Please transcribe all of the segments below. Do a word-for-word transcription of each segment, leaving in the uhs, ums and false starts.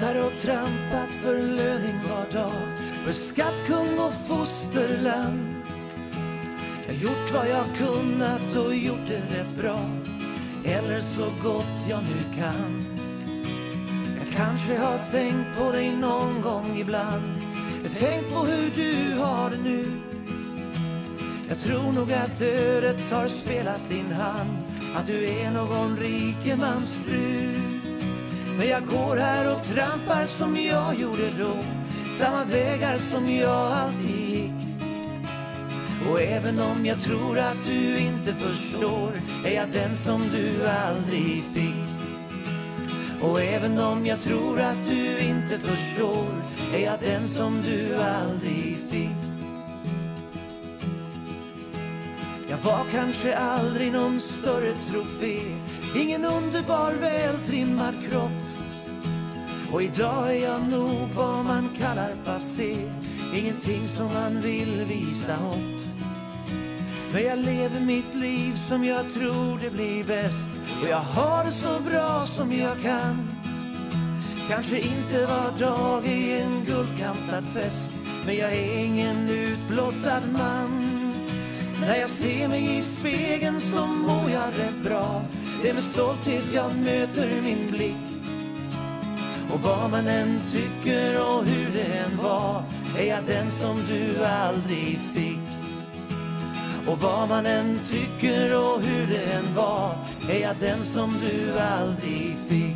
här och trampat för löning var dag, för skattkung och fosterland. Jag har gjort vad jag kunnat och gjort det rätt bra, eller så gott jag nu kan. Jag kanske har tänkt på dig någon gång ibland, tänk på hur du har det nu. Jag tror nog att ödet har spelat din hand, att du är någon rikemans fru. Men jag går här och trampar som jag gjorde då, samma vägar som jag alltid gick. Och även om jag tror att du inte förstår, är jag den som du aldrig fick. Och även om jag tror att du inte förstår, är jag den som du aldrig fick. Jag var kanske aldrig någon större trofé, ingen underbar vältrimmad kropp. Och idag är jag nog vad man kallar passé, ingenting som man vill visa upp. Men jag lever mitt liv som jag tror det blir bäst, och jag har det så bra som jag kan. Kanske inte var dag i en guldkantad fest, men jag är ingen utblottad man. När jag ser mig i spegeln så mår jag rätt bra, det är med stolthet jag möter min blick. Och vad man än tycker och hur det än var, är jag den som du aldrig fick. Och vad man än tycker och hur det än var, är jag den som du aldrig fick.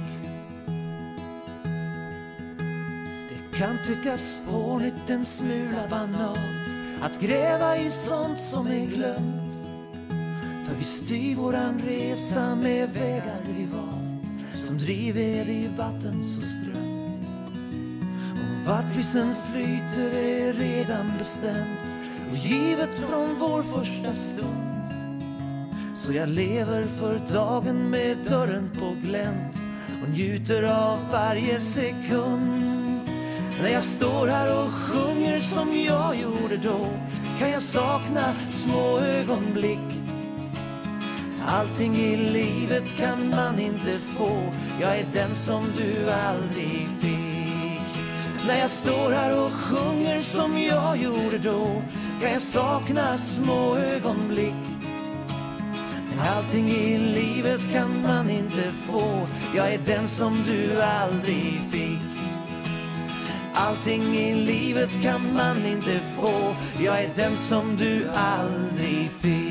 Det kan tyckas fånigt, en smula banalt, att gräva i sånt som är glömt. För vi styr våran resa med vägar vi valt, som driver i vatten så strömt. Och vart vi sen flyter är redan bestämt, och givet från vår första stund. Så jag lever för dagen med dörren på glänt, och njuter av varje sekund. När jag står här och sjunger som jag gjorde då, kan jag sakna små ögonblick. Allting i livet kan man inte få, jag är den som du aldrig fick. När jag står här och sjunger som jag gjorde då, kan jag sakna små ögonblick. Allting i livet kan man inte få, jag är den som du aldrig fick. Allting i livet kan man inte få, jag är den som du aldrig fick.